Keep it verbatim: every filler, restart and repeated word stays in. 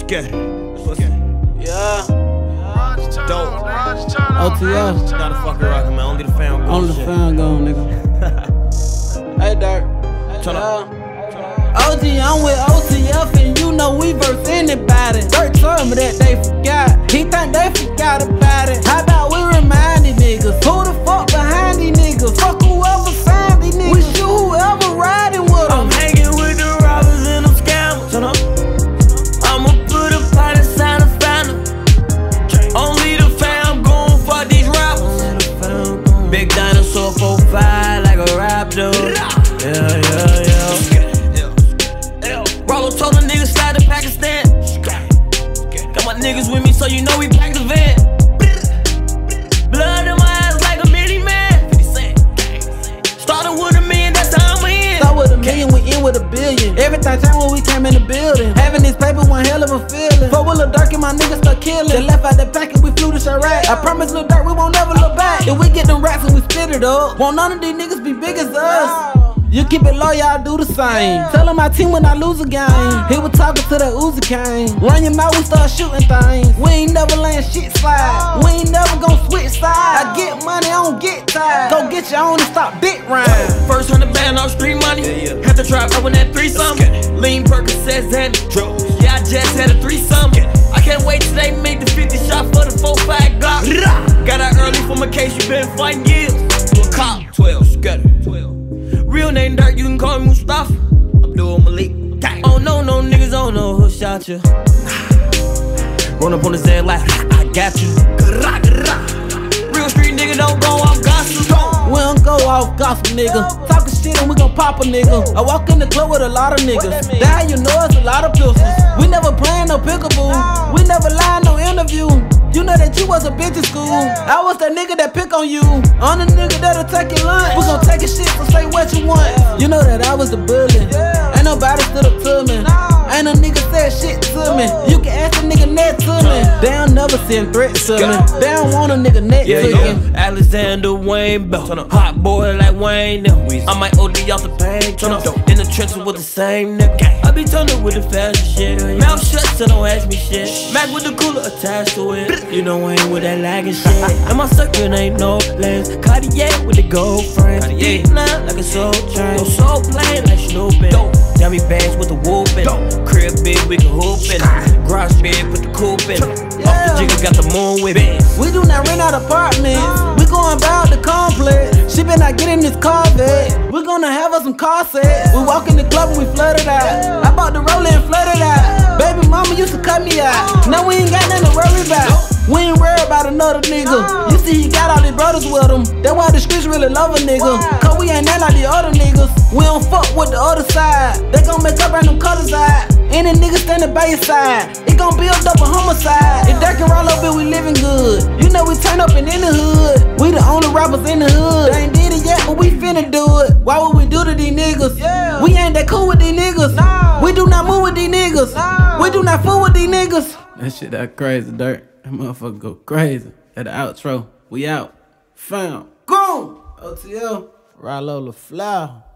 get it. Let's get it. Yeah. Dope. O T L. Not a fucking rocket, man. Only the fam go. Only the fam go, nigga. Hey, Dirt. Turn up. O G, I'm with O T F, and you know we verse anybody. Dirt told me that they forgot. He think they forgot about it. How about we remind these niggas? Who the fuck behind these niggas? Fuck whoever signed these niggas. We shoot whoever riding with them. I'm hanging with the robbers and them scammers. Turn up. I'ma put a pot inside a fountain. Only the fam gon' fuck these rappers. Big dinosaur four five like a raptor. Yeah, yeah, yeah. Rollo told a nigga slide to Pakistan. Got my niggas with me, so you know we pack the van. Blood in my eyes like a mini man. Started with a million, that's how I'm in. Start with a million, we in with a billion. Everything changed when we came in the building. Having this paper, one hell of a feeling. Four wheeler dark and my niggas start killing. They left out the packet, we flew to Chirac. I promise Lil Durk, we won't never look back. If we get them racks and we split it up, won't none of these niggas be big as us. You keep it low, y'all do the same. Tell my team when I lose a game. He was talking to that Uzi Kane. Run your mouth, we start shooting things. We ain't never letting shit slide. We ain't never gon' switch sides. I get money, I don't get tired. Go get your own and stop dick rhyme. First hundred band off street money. Yeah, yeah. Had to try up with that threesome. Lean Percocets and drugs. Yeah, I just had a threesome. I can't wait till they make the fifty shot for the four five Glock. Got out early from a case you been fighting years. To a cop, twelve, scatter, twelve. Real name Dirt, you can call me Mustafa. Abdul Malik. Dang. Oh no, no niggas don't know who shot you. Run up on his head like I got you. Real street nigga don't go off gospel. We don't go off gospel, nigga. Talking shit and we gon' pop a nigga. I walk in the club with a lot of niggas. That how you know it's a lot of pistols. We never playing no pickaboo. We never lie no interview. You know that you was a bitch in school. I was that nigga that pick on you. I'm the nigga that'll take your lunch. We gon' take your shit, so say what you want. You know that I was the bully. Ain't nobody stood up to me. Ain't no nigga said shit to me. You can ask a nigga next to me. They don't never send threats to me. They don't want a nigga next yeah, to yeah. me. Alexander Wayne Bell. Hot boy like Wayne now. I might O D off the pain. In the trenches with the same nigga. I be turning with the fashion shit. Mouth shut, so don't ask me shit. Mac with the cooler attached to it. You know I ain't with that lagging shit. And my circuit ain't no lens. Cartier with the gold frame. Deep line like a soul train. Yo, soul plain like Snoopin'. Got me bags with the whoopin'. Crib big, we can hoop in it. Garage big, put the coupe in it. Off the jigger, got the moon with it. We do not rent out apartments. We going about the complex. She better not get in this Corvette. We gonna have us some car sets. We walk in the club and we flood it out. I bought the roller and flood it out. Baby mama used to cut me out. Now we ain't got nothing to worry about. We ain't worried about another nigga. You see he got all his brothers with him. That's why the streets really love a nigga. Cause we ain't that like the other niggas. We don't fuck with the other side. They gon' make up random colors out. Any nigga standing by your side, it gon' build up a homicide. If Dirt can roll up and we living good, you know we turn up and in the hood. We the only rappers in the hood. They ain't did it yet, but we finna do it. Why would we do to these niggas? Yeah. We ain't that cool with these niggas. No. We do not move with these niggas. No. We do not fool with these niggas. That shit that crazy, Dirt. That motherfucker go crazy. At the outro, we out. Found. Go! O T L. Rollo LaFlower.